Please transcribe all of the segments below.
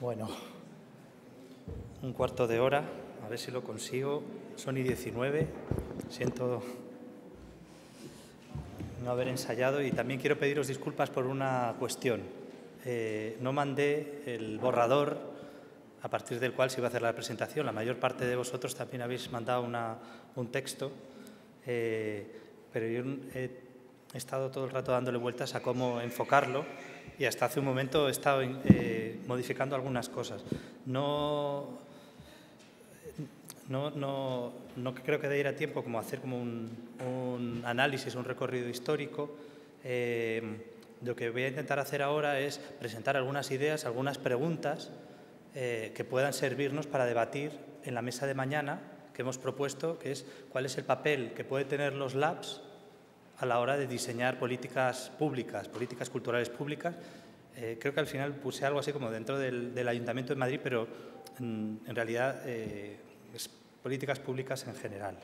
Bueno, un cuarto de hora, a ver si lo consigo. Son y 19. Siento no haber ensayado y también quiero pediros disculpas por una cuestión. No mandé el borrador a partir del cual se iba a hacer la presentación. La mayor parte de vosotros también habéis mandado un texto, pero yo he estado todo el rato dándole vueltas a cómo enfocarlo y hasta hace un momento he estado modificando algunas cosas. No creo que dé tiempo como hacer como un análisis, un recorrido histórico. Lo que voy a intentar hacer ahora es presentar algunas ideas, algunas preguntas que puedan servirnos para debatir en la mesa de mañana que hemos propuesto, que es cuál es el papel que puede tener los labs a la hora de diseñar políticas públicas, políticas culturales públicas. Creo que al final puse algo así como dentro del Ayuntamiento de Madrid, pero en realidad es políticas públicas en general.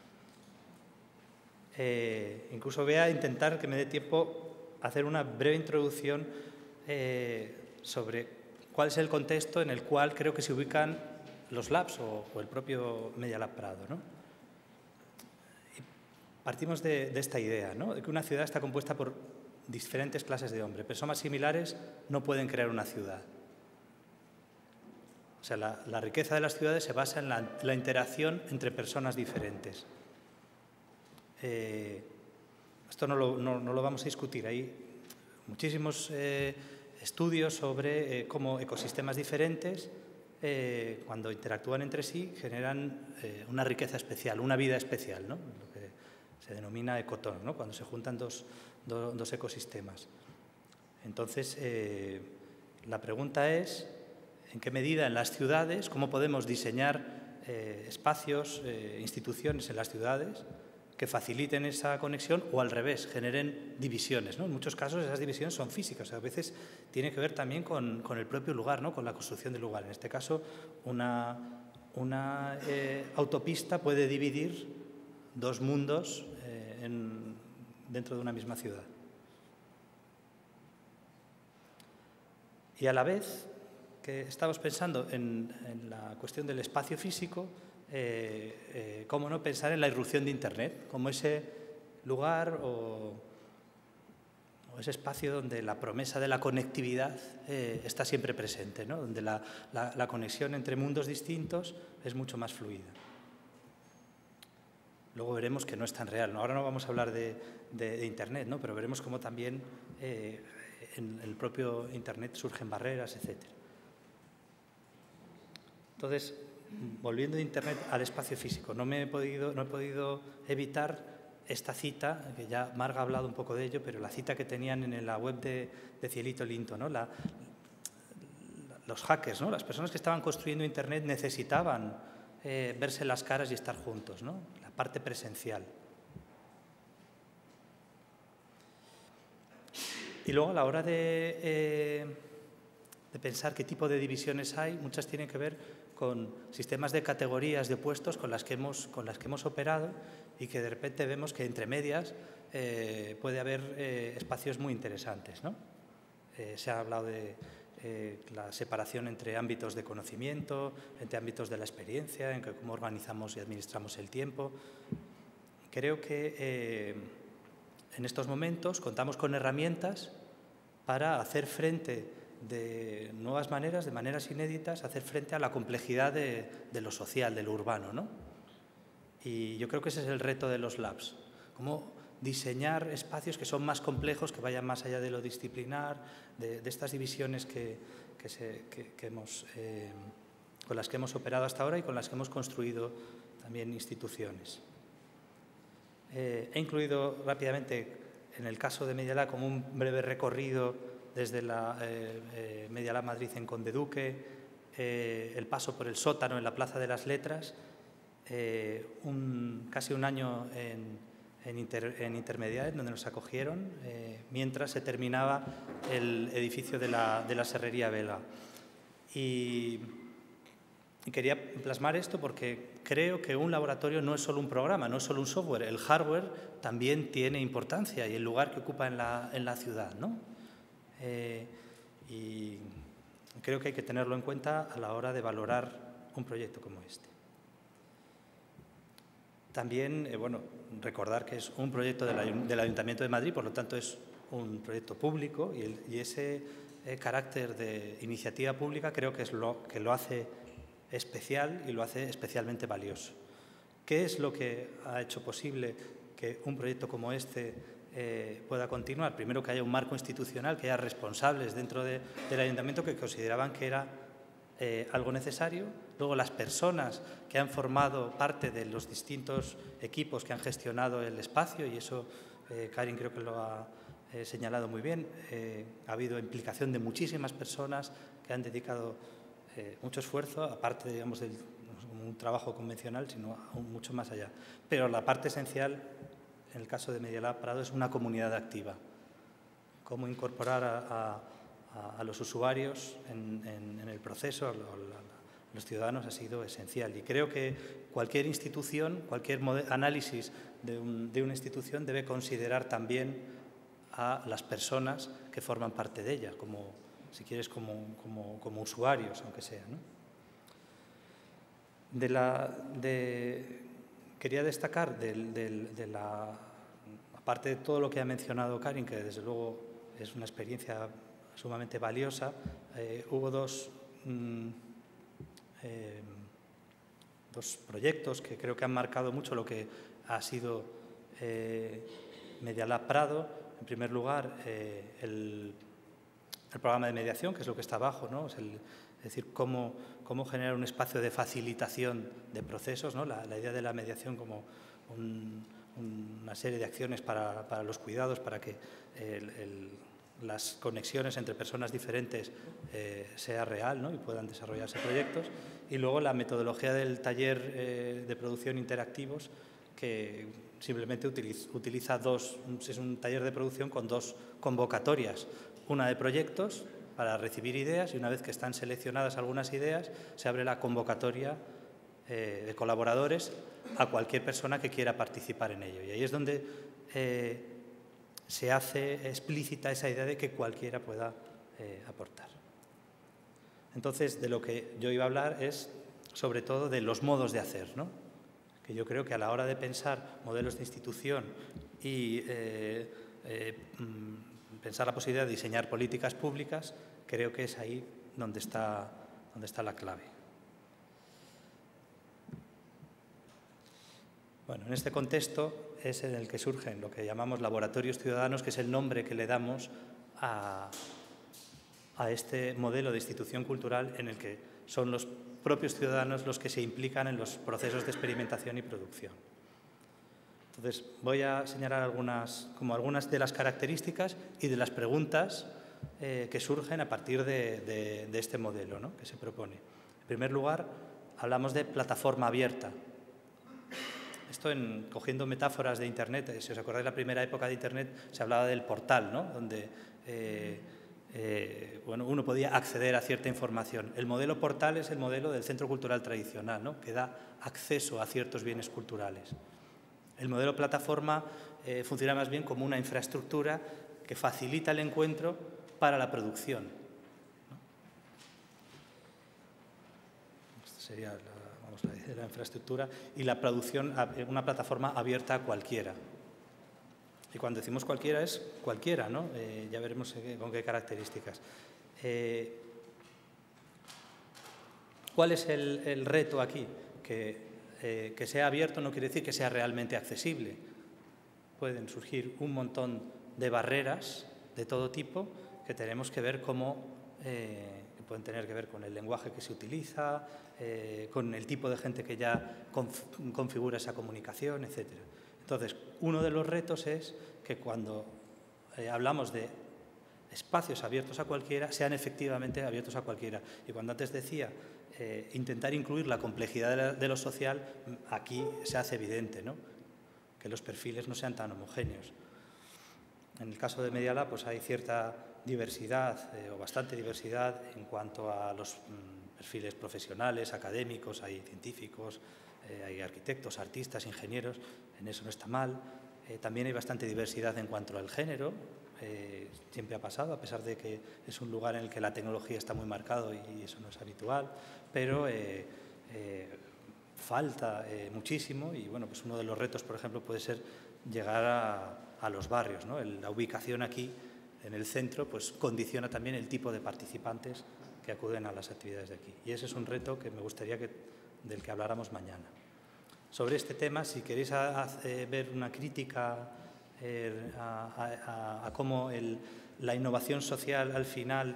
Incluso voy a intentar que me dé tiempo a hacer una breve introducción sobre cuál es el contexto en el cual creo que se ubican los labs o el propio Media Lab Prado, ¿no? Partimos de esta idea, ¿no?, de que una ciudad está compuesta por diferentes clases de hombres. Personas similares no pueden crear una ciudad. O sea, la riqueza de las ciudades se basa en la interacción entre personas diferentes. Esto no lo vamos a discutir. Hay muchísimos estudios sobre cómo ecosistemas diferentes, cuando interactúan entre sí, generan una riqueza especial, una vida especial, ¿no?, lo que se denomina ecotón, ¿no?, cuando se juntan dos ecosistemas. Entonces, la pregunta es, ¿en qué medida en las ciudades, cómo podemos diseñar espacios, instituciones en las ciudades que faciliten esa conexión o al revés, generen divisiones, ¿no? En muchos casos esas divisiones son físicas, o sea, a veces tiene que ver también con el propio lugar, ¿no?, con la construcción del lugar. En este caso, una autopista puede dividir dos mundos dentro de una misma ciudad. Y a la vez que estamos pensando en la cuestión del espacio físico, cómo no pensar en la irrupción de Internet, como ese lugar o ese espacio donde la promesa de la conectividad está siempre presente, ¿no?, donde la conexión entre mundos distintos es mucho más fluida. Luego veremos que no es tan real, ¿no? Ahora no vamos a hablar de Internet, ¿no?, pero veremos cómo también en el propio Internet surgen barreras, etc. Entonces, volviendo de Internet al espacio físico, no he podido evitar esta cita, que ya Marga ha hablado un poco de ello, pero la cita que tenían en la web de Cielito Linto, ¿no? Los hackers, ¿no?, las personas que estaban construyendo Internet necesitaban verse las caras y estar juntos, ¿no?, la parte presencial. Y luego, a la hora de pensar qué tipo de divisiones hay, muchas tienen que ver con sistemas de categorías de puestos con las que hemos operado y que de repente vemos que entre medias puede haber espacios muy interesantes, ¿no? Se ha hablado de la separación entre ámbitos de conocimiento, entre ámbitos de la experiencia, en cómo organizamos y administramos el tiempo. Creo que en estos momentos contamos con herramientas para hacer frente de nuevas maneras, de maneras inéditas, hacer frente a la complejidad de lo social, de lo urbano, ¿no? Y yo creo que ese es el reto de los labs. Cómo diseñar espacios que son más complejos, que vayan más allá de lo disciplinar, de estas divisiones con las que hemos operado hasta ahora y con las que hemos construido también instituciones. He incluido rápidamente, en el caso de Media Lab, como un breve recorrido desde la Media Lab Madrid en Conde Duque, el paso por el sótano en la Plaza de las Letras, casi un año en Intermediae, donde nos acogieron, mientras se terminaba el edificio de la Serrería Vega. Y quería plasmar esto porque creo que un laboratorio no es solo un programa, no es solo un software. El hardware también tiene importancia y el lugar que ocupa en la ciudad, ¿no? Y creo que hay que tenerlo en cuenta a la hora de valorar un proyecto como este. También, recordar que es un proyecto del Ayuntamiento de Madrid, por lo tanto es un proyecto público y ese carácter de iniciativa pública creo que es lo que lo hace especial y lo hace especialmente valioso. ¿Qué es lo que ha hecho posible que un proyecto como este pueda continuar? Primero, que haya un marco institucional, que haya responsables dentro del Ayuntamiento que consideraban que era algo necesario. Luego, las personas que han formado parte de los distintos equipos que han gestionado el espacio, y eso Karin creo que lo ha señalado muy bien. Ha habido implicación de muchísimas personas que han dedicado mucho esfuerzo, aparte, digamos, de un trabajo convencional, sino aún mucho más allá. Pero la parte esencial, en el caso de Media Lab Prado, es una comunidad activa. Cómo incorporar a los usuarios en el proceso, a los ciudadanos, ha sido esencial. Y creo que cualquier institución, cualquier análisis de una institución debe considerar también a las personas que forman parte de ella, como, si quieres, como usuarios, aunque sea, ¿no? Quería destacar, aparte de todo lo que ha mencionado Karin, que desde luego es una experiencia sumamente valiosa, hubo dos proyectos que creo que han marcado mucho lo que ha sido Media Lab Prado. En primer lugar, el programa de mediación, que es lo que está abajo, ¿no? Es decir, cómo generar un espacio de facilitación de procesos, ¿no? La idea de la mediación como una serie de acciones para los cuidados, para que las conexiones entre personas diferentes sea real, ¿no? Y puedan desarrollarse proyectos. Y luego la metodología del taller de producción interactivos, que simplemente utiliza es un taller de producción con dos convocatorias, una de proyectos para recibir ideas, y una vez que están seleccionadas algunas ideas, se abre la convocatoria de colaboradores a cualquier persona que quiera participar en ello. Y ahí es donde se hace explícita esa idea de que cualquiera pueda aportar. Entonces, de lo que yo iba a hablar es, sobre todo, de los modos de hacer, ¿no? Que yo creo que a la hora de pensar modelos de institución y pensar la posibilidad de diseñar políticas públicas, creo que es ahí donde está la clave. Bueno, en este contexto es en el que surgen lo que llamamos laboratorios ciudadanos, que es el nombre que le damos a este modelo de institución cultural en el que son los propios ciudadanos los que se implican en los procesos de experimentación y producción. Entonces, voy a señalar algunas de las características y de las preguntas que surgen a partir de este modelo, ¿no?, que se propone. En primer lugar, hablamos de plataforma abierta. Esto, cogiendo metáforas de Internet, si os acordáis, la primera época de Internet se hablaba del portal, ¿no?, donde uno podía acceder a cierta información. El modelo portal es el modelo del centro cultural tradicional, ¿no?, que da acceso a ciertos bienes culturales. El modelo plataforma funciona más bien como una infraestructura que facilita el encuentro para la producción, ¿no? Esta sería la infraestructura y la producción, una plataforma abierta a cualquiera. Y cuando decimos cualquiera, es cualquiera, ¿no? Ya veremos con qué características. ¿Cuál es el reto aquí? Que sea abierto no quiere decir que sea realmente accesible. Pueden surgir un montón de barreras de todo tipo que tenemos que ver que pueden tener que ver con el lenguaje que se utiliza, con el tipo de gente que ya configura esa comunicación, etc. Entonces, uno de los retos es que cuando hablamos de espacios abiertos a cualquiera, sean efectivamente abiertos a cualquiera. Y cuando antes decía intentar incluir la complejidad de lo social, aquí se hace evidente, ¿no?, que los perfiles no sean tan homogéneos. En el caso de Media Lab, pues hay cierta diversidad o bastante diversidad en cuanto a los perfiles profesionales, académicos, hay científicos, hay arquitectos, artistas, ingenieros, en eso no está mal. También hay bastante diversidad en cuanto al género, siempre ha pasado, a pesar de que es un lugar en el que la tecnología está muy marcado y eso no es habitual, pero falta muchísimo y bueno, pues uno de los retos, por ejemplo, puede ser llegar a los barrios, ¿no? La ubicación aquí en el centro pues condiciona también el tipo de participantes que acuden a las actividades de aquí. Y ese es un reto que me gustaría del que habláramos mañana. Sobre este tema, si queréis ver una crítica a cómo la innovación social al final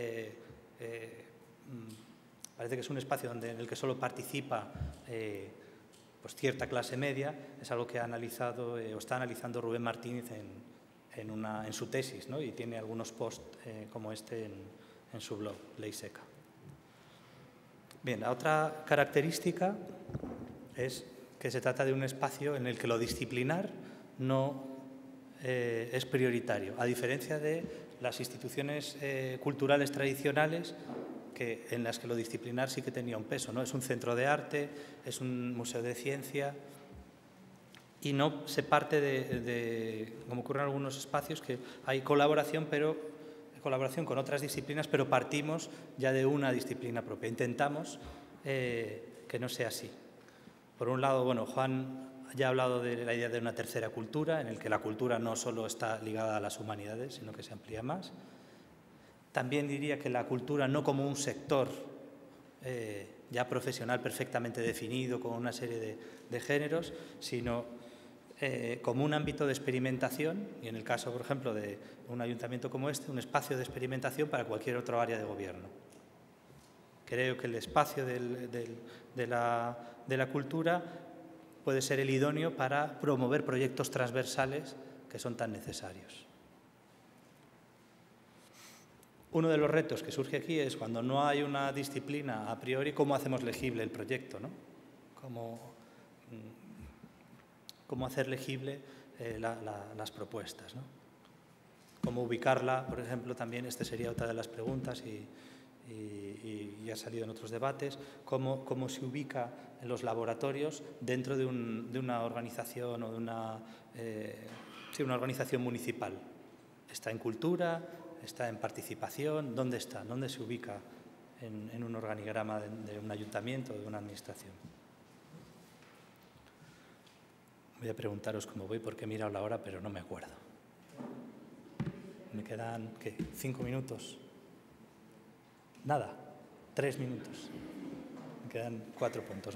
parece que es un espacio en el que solo participa pues cierta clase media, es algo que ha analizado o está analizando Rubén Martínez en su tesis, ¿no? Y tiene algunos posts como este en su blog, Ley Seca. Bien, la otra característica es que se trata de un espacio en el que lo disciplinar no es prioritario, a diferencia de las instituciones culturales tradicionales en las que lo disciplinar sí que tenía un peso, ¿no? Es un centro de arte, es un museo de ciencia y no se parte como ocurre en algunos espacios, que hay colaboración con otras disciplinas, pero partimos ya de una disciplina propia. Intentamos que no sea así. Por un lado, bueno, Juan ya ha hablado de la idea de una tercera cultura, en el que la cultura no solo está ligada a las humanidades, sino que se amplía más. También diría que la cultura no como un sector ya profesional perfectamente definido, con una serie de géneros, sino como un ámbito de experimentación, y en el caso, por ejemplo, de un ayuntamiento como este, un espacio de experimentación para cualquier otro área de gobierno. Creo que el espacio de la cultura puede ser el idóneo para promover proyectos transversales que son tan necesarios. Uno de los retos que surge aquí es cuando no hay una disciplina a priori, ¿cómo hacemos legible el proyecto, ¿no? ¿Cómo hacer legible las propuestas, ¿no? Cómo ubicarla, por ejemplo, también esta sería otra de las preguntas y ha salido en otros debates, cómo se ubica en los laboratorios dentro de una organización o de una organización municipal. ¿Está en cultura? ¿Está en participación? ¿Dónde está? ¿Dónde se ubica en un organigrama de un ayuntamiento o de una administración? Voy a preguntaros cómo voy porque he mirado la hora, pero no me acuerdo. Me quedan, ¿qué? 5 minutos. Nada, 3 minutos. Me quedan 4 puntos.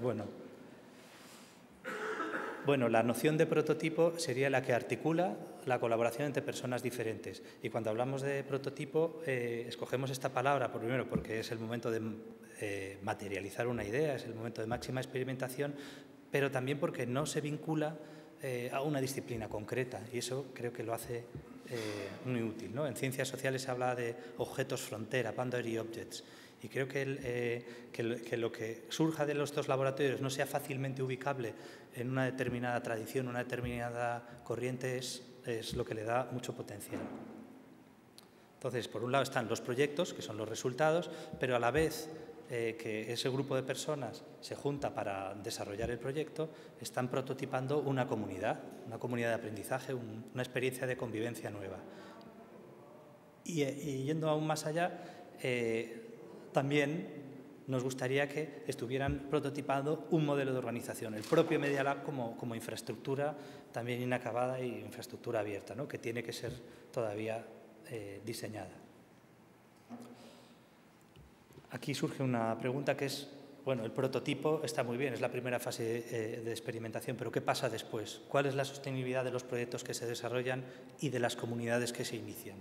Bueno, la noción de prototipo sería la que articula la colaboración entre personas diferentes. Y cuando hablamos de prototipo, escogemos esta palabra, primero, porque es el momento de materializar una idea, es el momento de máxima experimentación, pero también porque no se vincula a una disciplina concreta, y eso creo que lo hace muy útil, ¿no? En ciencias sociales se habla de objetos frontera, boundary objects, y creo que lo que surja de los dos laboratorios no sea fácilmente ubicable en una determinada tradición, una determinada corriente, es lo que le da mucho potencial. Entonces, por un lado están los proyectos, que son los resultados, pero a la vez que ese grupo de personas se junta para desarrollar el proyecto, están prototipando una comunidad de aprendizaje, una experiencia de convivencia nueva. Y yendo aún más allá, también nos gustaría que estuvieran prototipando un modelo de organización, el propio Media Lab como infraestructura también inacabada y infraestructura abierta, ¿no? Que tiene que ser todavía diseñada. Aquí surge una pregunta que es, bueno, el prototipo está muy bien, es la primera fase de experimentación, pero ¿qué pasa después? ¿Cuál es la sostenibilidad de los proyectos que se desarrollan y de las comunidades que se inician?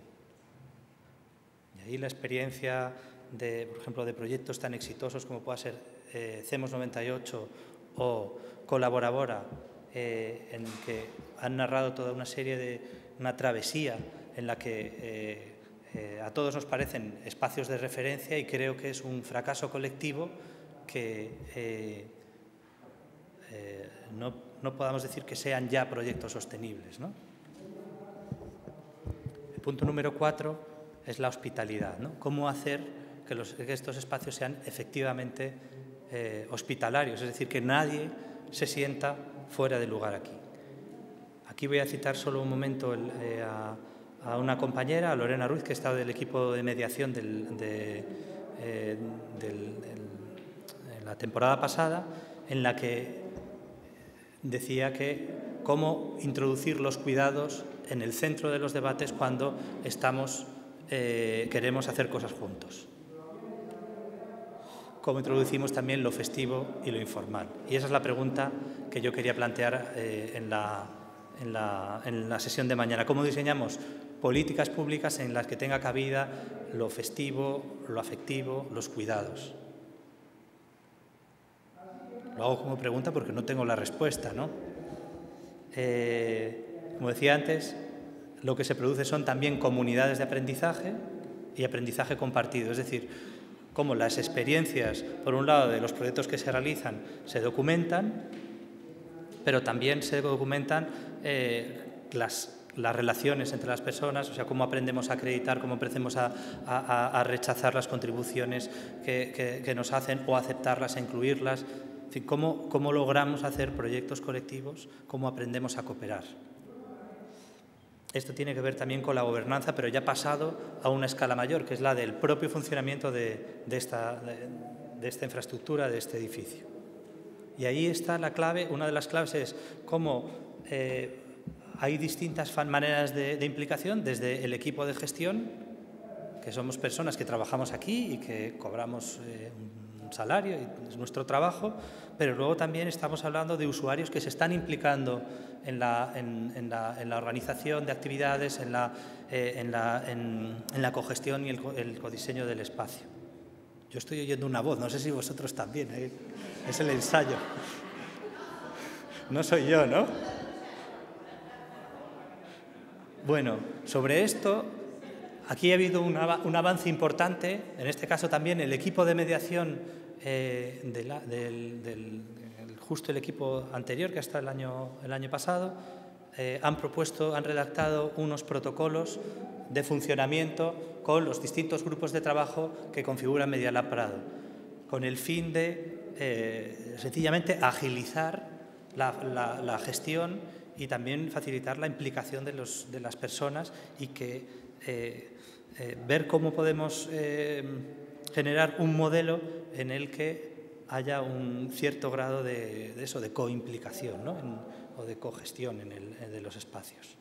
Y ahí la experiencia, por ejemplo, de proyectos tan exitosos como pueda ser CEMOS 98 o Colaborabora, en que han narrado toda una serie de una travesía en la que a todos nos parecen espacios de referencia, y creo que es un fracaso colectivo que no podamos decir que sean ya proyectos sostenibles, ¿no? El punto número 4 es la hospitalidad, ¿no? Cómo hacer que estos espacios sean efectivamente hospitalarios, es decir, que nadie se sienta fuera de lugar aquí. Aquí voy a citar solo un momento a una compañera, a Lorena Ruiz, que está del equipo de mediación en la temporada pasada, en la que decía que cómo introducir los cuidados en el centro de los debates cuando queremos hacer cosas juntos. Cómo introducimos también lo festivo y lo informal. Y esa es la pregunta que yo quería plantear en la sesión de mañana. ¿Cómo diseñamos políticas públicas en las que tenga cabida lo festivo, lo afectivo, los cuidados? Lo hago como pregunta porque no tengo la respuesta, ¿no? Como decía antes, lo que se produce son también comunidades de aprendizaje y aprendizaje compartido, es decir, cómo las experiencias, por un lado, de los proyectos que se realizan se documentan, pero también se documentan las relaciones entre las personas, o sea, cómo aprendemos a acreditar, cómo aprendemos a rechazar las contribuciones que nos hacen o aceptarlas e incluirlas. Es decir, cómo logramos hacer proyectos colectivos, cómo aprendemos a cooperar. Esto tiene que ver también con la gobernanza, pero ya pasado a una escala mayor, que es la del propio funcionamiento de esta infraestructura, de este edificio. Y ahí está la clave. Una de las claves es cómo hay distintas maneras de implicación, desde el equipo de gestión, que somos personas que trabajamos aquí y que cobramos un salario, y es nuestro trabajo, pero luego también estamos hablando de usuarios que se están implicando en la organización de actividades, en la cogestión y el codiseño del espacio. Yo estoy oyendo una voz, no sé si vosotros también, ¿eh? Es el ensayo. No soy yo, ¿no? Bueno, sobre esto, aquí ha habido un avance importante, en este caso también el equipo de mediación, justo el equipo anterior, que hasta el año pasado, han redactado unos protocolos de funcionamiento con los distintos grupos de trabajo que configuran Media Lab Prado, con el fin de sencillamente agilizar la gestión y también facilitar la implicación de las personas y ver cómo podemos generar un modelo en el que haya un cierto grado de coimplicación, ¿no? O de cogestión de los espacios.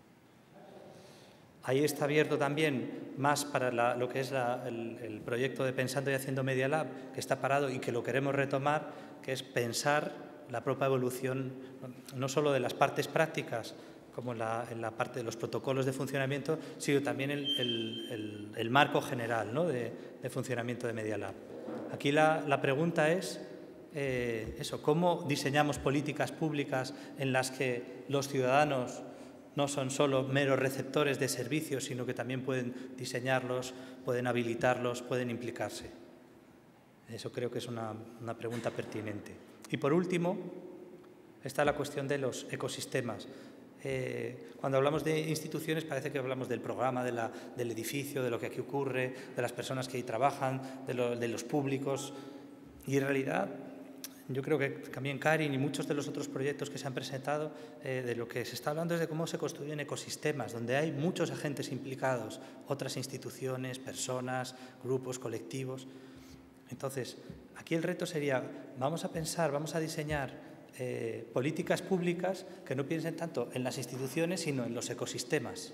Ahí está abierto también más para lo que es el proyecto de Pensando y Haciendo Media Lab, que está parado y que lo queremos retomar, que es pensar la propia evolución, no solo de las partes prácticas, como en la parte de los protocolos de funcionamiento, sino también el marco general, ¿no? de funcionamiento de Media Lab. Aquí la pregunta es ¿cómo diseñamos políticas públicas en las que los ciudadanos no son solo meros receptores de servicios, sino que también pueden diseñarlos, pueden habilitarlos, pueden implicarse? Eso creo que es una pregunta pertinente. Y por último, está la cuestión de los ecosistemas. Cuando hablamos de instituciones parece que hablamos del programa, del edificio, de lo que aquí ocurre, de las personas que ahí trabajan, de los públicos. Y en realidad, yo creo que también Karin y muchos de los otros proyectos que se han presentado, de lo que se está hablando es de cómo se construyen ecosistemas, donde hay muchos agentes implicados, otras instituciones, personas, grupos, colectivos. Entonces, aquí el reto sería, vamos a diseñar políticas públicas que no piensen tanto en las instituciones, sino en los ecosistemas.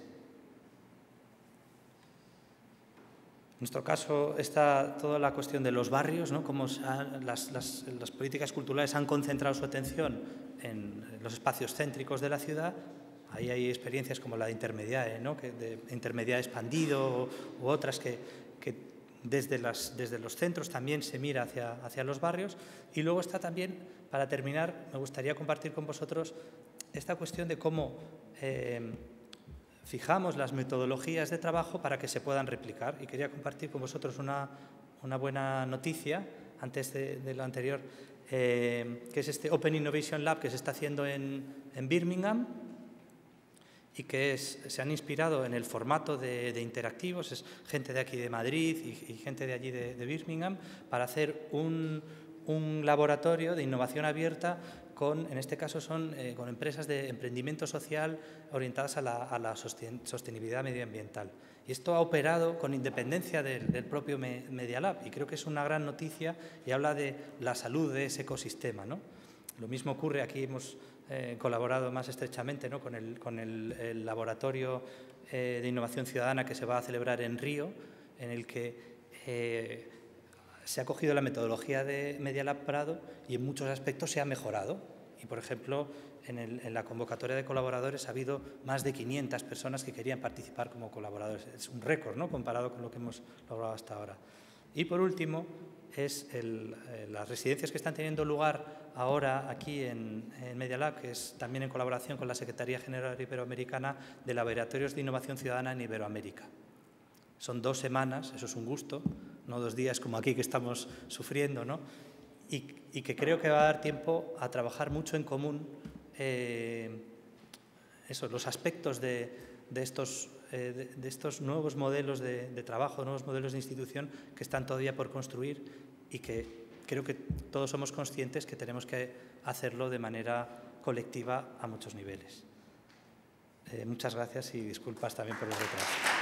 En nuestro caso está toda la cuestión de los barrios, ¿no? Cómo las políticas culturales han concentrado su atención en los espacios céntricos de la ciudad. Ahí hay experiencias como la de Intermediae, ¿no? De Intermediae expandido u otras que desde los centros también se mira hacia los barrios. Y luego está también, para terminar, me gustaría compartir con vosotros esta cuestión de cómo fijamos las metodologías de trabajo para que se puedan replicar. Y quería compartir con vosotros una buena noticia antes de lo anterior, que es este Open Innovation Lab que se está haciendo en Birmingham, y que se han inspirado en el formato de interactivos, es gente de aquí de Madrid y gente de allí de Birmingham, para hacer un laboratorio de innovación abierta en este caso son con empresas de emprendimiento social orientadas a la sostenibilidad medioambiental. Y esto ha operado con independencia del propio Media Lab, y creo que es una gran noticia y habla de la salud de ese ecosistema, ¿no? Lo mismo ocurre, aquí hemos colaborado más estrechamente, ¿no?, con el laboratorio de innovación ciudadana que se va a celebrar en Río, en el que se ha cogido la metodología de Media Lab Prado y en muchos aspectos se ha mejorado. Y, por ejemplo, en la convocatoria de colaboradores ha habido más de 500 personas que querían participar como colaboradores. Es un récord, ¿no?, comparado con lo que hemos logrado hasta ahora. Y, por último, es las residencias que están teniendo lugar ahora aquí en Media Lab, que es también en colaboración con la Secretaría General Iberoamericana de Laboratorios de Innovación Ciudadana en Iberoamérica. Son 2 semanas, eso es un gusto, no 2 días como aquí que estamos sufriendo, ¿no? Y que creo que va a dar tiempo a trabajar mucho en común los aspectos de estos nuevos modelos de trabajo, nuevos modelos de institución que están todavía por construir y que creo que todos somos conscientes que tenemos que hacerlo de manera colectiva a muchos niveles. Muchas gracias y disculpas también por el retraso.